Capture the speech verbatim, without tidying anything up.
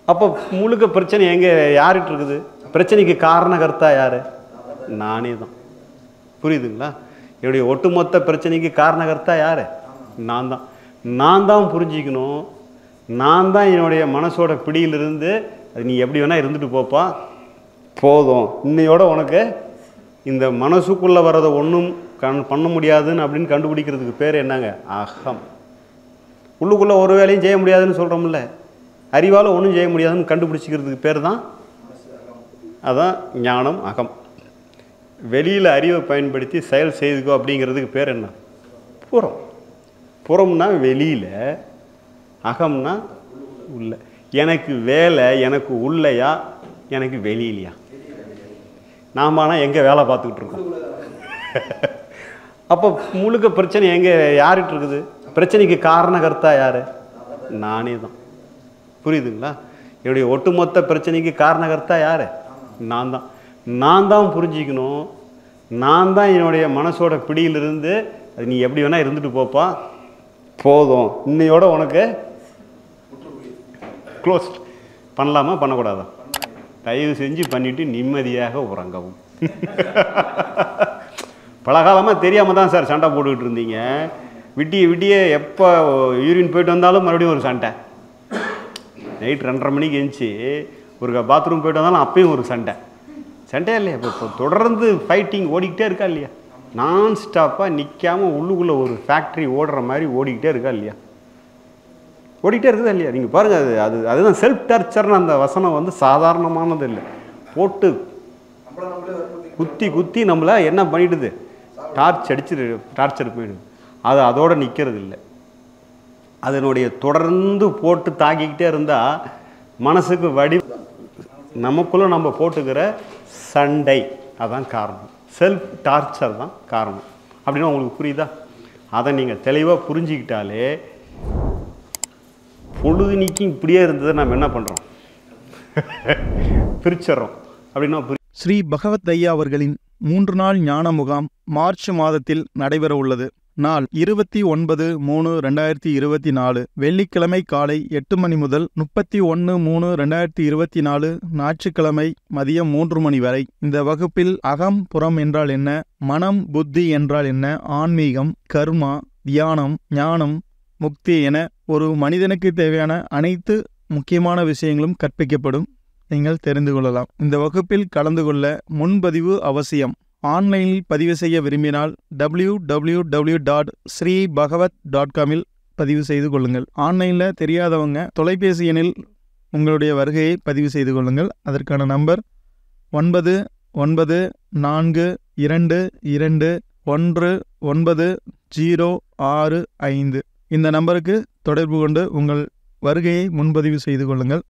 அப்போ முழுக்க பிரச்சனை எங்கே யார்கிட்ட இருக்குது? பிரச்சனைக்கு காரணகர்த்தா யார்? நானே தான். புரியுதுங்களா? என்னுடைய ஒட்டுமொத்த பிரச்சனைக்கு காரணகர்த்தா யார்? நான் தான். நான் தான் புரிஞ்சிக்கணும். நான் தான் என்னுடைய மனசோட பிடியிலிருந்து அது நீ எப்படி வேணால் இருந்துட்டு போப்பா, போதும், இன்னையோட உனக்கு இந்த மனசுக்குள்ளே வர்றதை ஒன்றும் கண் பண்ண முடியாதுன்னு அப்படின்னு கண்டுபிடிக்கிறதுக்கு பேர் என்னங்க? அகம். உள்ளுக்குள்ளே ஒரு வேலையும் செய்ய முடியாதுன்னு சொல்கிறோம்ல, அறிவால் ஒன்றும் செய்ய முடியாதுன்னு கண்டுபிடிச்சிக்கிறதுக்கு பேர் தான் அதான் ஞானம், அகம். வெளியில் அறிவை பயன்படுத்தி செயல் செய்துக்கோ அப்படிங்கிறதுக்கு பேர் என்ன? புறம். புறம்னா வெளியில், அகம்னா உள்ள. எனக்கு வேலை எனக்கு உள்ளையா எனக்கு வெளியிலையா? நாம் ஆனால் எங்கே வேலை பார்த்துக்கிட்டு இருக்கோம்? அப்போ முழுக்க பிரச்சனை எங்கே யார்கிட்ட இருக்குது? பிரச்சனைக்கு காரணகர்த்தா யார்? நானே தான். புரியுதுங்களா? என்னுடைய ஒட்டுமொத்த பிரச்சனைக்கு காரணகர்த்தா யார்? நான் தான். நான் தான் புரிஞ்சிக்கணும். நான் தான் என்னுடைய மனசோட பிடியிலிருந்து அது நீ எப்படி வேணால் இருந்துட்டு போப்பா, போதும், இன்னையோட உனக்கு க்ளோஸ். பண்ணலாமா பண்ணக்கூடாதா? தயவு செஞ்சு பண்ணிவிட்டு நிம்மதியாக உறங்கவும். பலகாலமாக தெரியாமல் தான் சார் சண்டை போட்டுக்கிட்டு இருந்தீங்க. விட்டிய விட்டிய எப்போ யூரின் போயிட்டு வந்தாலும் மறுபடியும் ஒரு சண்டை. நைட் ரெண்டரை மணிக்கு எழுந்துச்சி ஒரு பாத்ரூம் போயிட்டு வந்தாலும் அப்பயும் ஒரு சண்டை. சண்டையா இல்லையா? இப்போ இப்போ தொடர்ந்து ஃபைட்டிங் ஓடிக்கிட்டே இருக்கா இல்லையா? நான் ஸ்டாப்பாக நிற்காமல் உள்ளுக்குள்ளே ஒரு ஃபேக்ட்ரி ஓடுற மாதிரி ஓடிக்கிட்டே இருக்கா இல்லையா? ஓடிக்கிட்டே இருக்குதா இல்லையா? நீங்கள் பாருங்கள், அது அது அதுதான் செல்ஃப் டார்ச்சர்னு அந்த வசனம் வந்து சாதாரணமானது இல்லை. போட்டு குத்தி குத்தி நம்மளை என்ன பண்ணிவிடுது? டார்ச் அடிச்சு டார்ச்சர் போயிடுது. அது அதோடு நிற்கிறது இல்லை. அதனுடைய தொடர்ந்து போட்டு தாக்கிக்கிட்டே இருந்தால் மனசுக்கு வடி நமக்குள்ளே நம்ம போட்டுக்கிற சண்டை அதான் காரணம். செல்ஃப் டார்ச்சர் தான் காரணம். அப்படின்னா உங்களுக்கு புரியுதா? அதை நீங்கள் தெளிவாக புரிஞ்சிக்கிட்டாலே பொழுது நீக்கி இப்படியே இருந்ததை நம்ம என்ன பண்ணுறோம்? பிரிச்சிடறோம். அப்படின்னா ஸ்ரீ பகவத் ஐயா அவர்களின் மூன்று நாள் ஞான முகாம் மார்ச் மாதத்தில் நடைபெற உள்ளது. நாள் இருபத்தி ஒன்பது மூணு ரெண்டாயிரத்தி இருபத்தி நாலு வெள்ளிக்கிழமை காலை எட்டு மணி முதல் முப்பத்தி ஒன்று மூணு ரெண்டாயிரத்தி இருபத்தி நாலு ஞாயிற்றுக்கிழமை மதியம் மூன்று மணி வரை. இந்த வகுப்பில் அகம் புறம் என்றால் என்ன, மனம் புத்தி என்றால் என்ன, ஆன்மீகம், கர்மா, தியானம், ஞானம், முக்தி என ஒரு மனிதனுக்கு தேவையான அனைத்து முக்கியமான விஷயங்களும் கற்பிக்கப்படும். நீங்கள் தெரிந்து கொள்ளலாம். இந்த வகுப்பில் கலந்து கொள்ள முன்பதிவு அவசியம். ஆன்லைனில் பதிவு செய்ய விரும்பினால் W W W dot Sri Bhagavad dot காமில் பதிவு செய்து கொள்ளுங்கள். ஆன்லைனில் தெரியாதவங்க தொலைபேசி எண்ணில் உங்களுடைய வருகையை பதிவு செய்து கொள்ளுங்கள். அதற்கான நம்பர் ஒன்பது ஒன்பது நான்கு இரண்டு இரண்டு ஒன்று ஒன்பது ஜீரோ ஆறு ஐந்து. இந்த நம்பருக்கு தொடர்பு கொண்டு உங்கள் வருகையை முன்பதிவு செய்து கொள்ளுங்கள்.